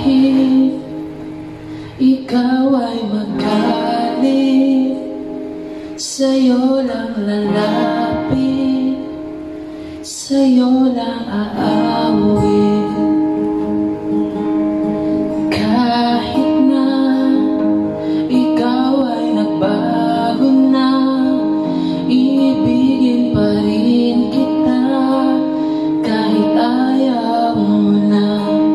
Kahit ikaw ay magalit, sa'yo lang lalapit, sa'yo lang aawin. Kahit na ikaw ay nagbago na, ibigin pa rin kita kahit ayaw mo na.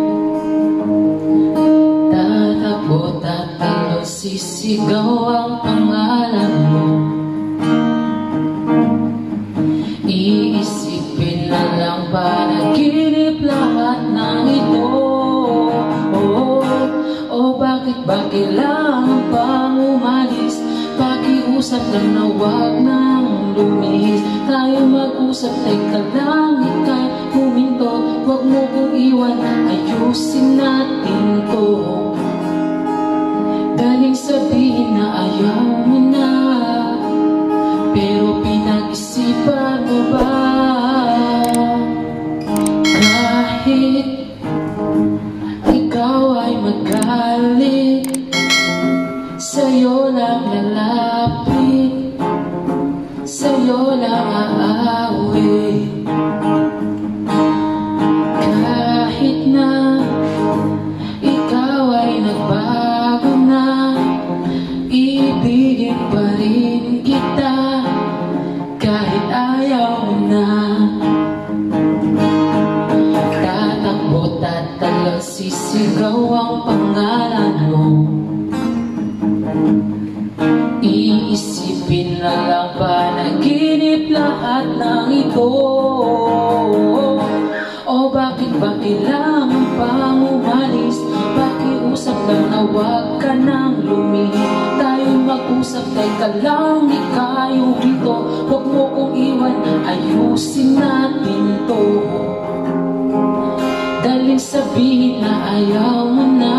Tatakbo, tatalo, sisigaw ang pangalan mo. Iisipin na lang panaginip lahat ng ito. Bakit ba kailangan pang umalis? Pakiusap lang na huwag nang lumihis. Tayo mag-usap, teka lang, ika'y huminto. Huwag mo kong iwan, ayusin natin to. Daling sabihin na ayaw mo na, pero pinag-isipan mo ba? Kahit ikaw ay magalit, sa'yo lang lalapit, sa'yo lang aawin. Kahit na ikaw ay nagbago na, ibigin pa rin kita kahit ayaw na. Tatakbo, tatalo, sisigaw ang pangalan mo. Iisipin na lang panaginip lahat ng ito. Bakit ba kailangan pang umalis? Pakiusap lang na huwag ka nang lumihis. Tayo mag-usap, teka lang, ika'y humito. Huwag mo kong iwan, ayusin natin to. Daling sabihin na ayaw mo na,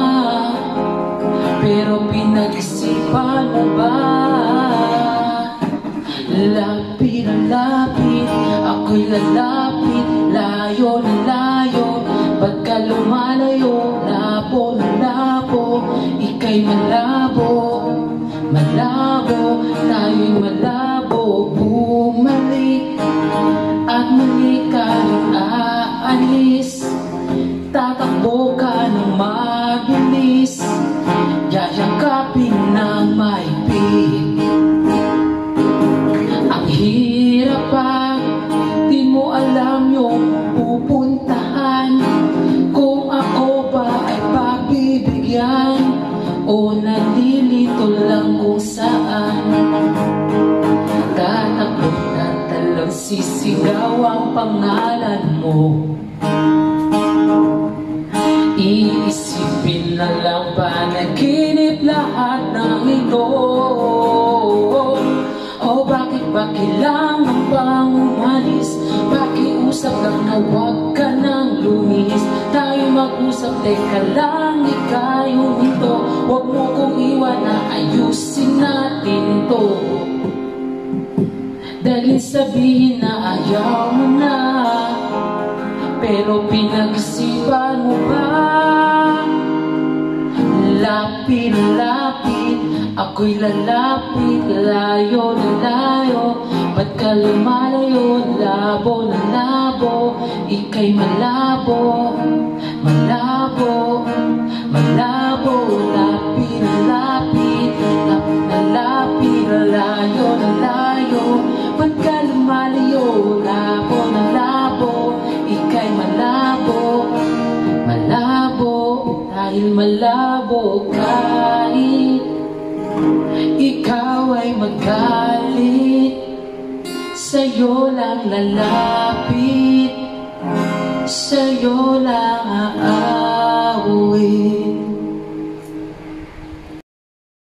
pero pinag-isipan mo ba? Lapit na lapit, ako'y lalapit, layo na layo. Ba't ka lumalayo? Labo na labo, ika'y malabo, malabo, tayo'y malabo. Bumalik at muli ka rin aalis. Tatakbo ka ng mabilis, yayakapin ng maipit. Ang hirap pa, di mo alam yung pupuntahan. Kung ako ba ay pagbibigyan o nalilito lang kung saan. Tatakbo, tatalon, sisigaw ang pangalan mo. Iisipin na lang panaginip lahat ng ito. Bakit ba kailangan pang umalis? Pakiusap lang na huwag ka nang lumihis. Tayo mag-usap, teka lang, ika'y huminto. Huwag mo kong iwan, na ayusin natin to. Daling sabihin na ayaw mo na, pero pinag-isipan mo ba? Lapit na lapit, ako'y lalapit, layo na layo. Ba't ka lumalayo? Labo na labo, ika'y malabo, malabo, malabo. Lapit na lapit, lapit na lapit, layo na layo. Ba't ka lumalayo? Labo na labo, ika'y malabo, malabo, dahil malabo. Kahit ikaw ay magalit, sa'yo lang lalapit, sa'yo lang aawin.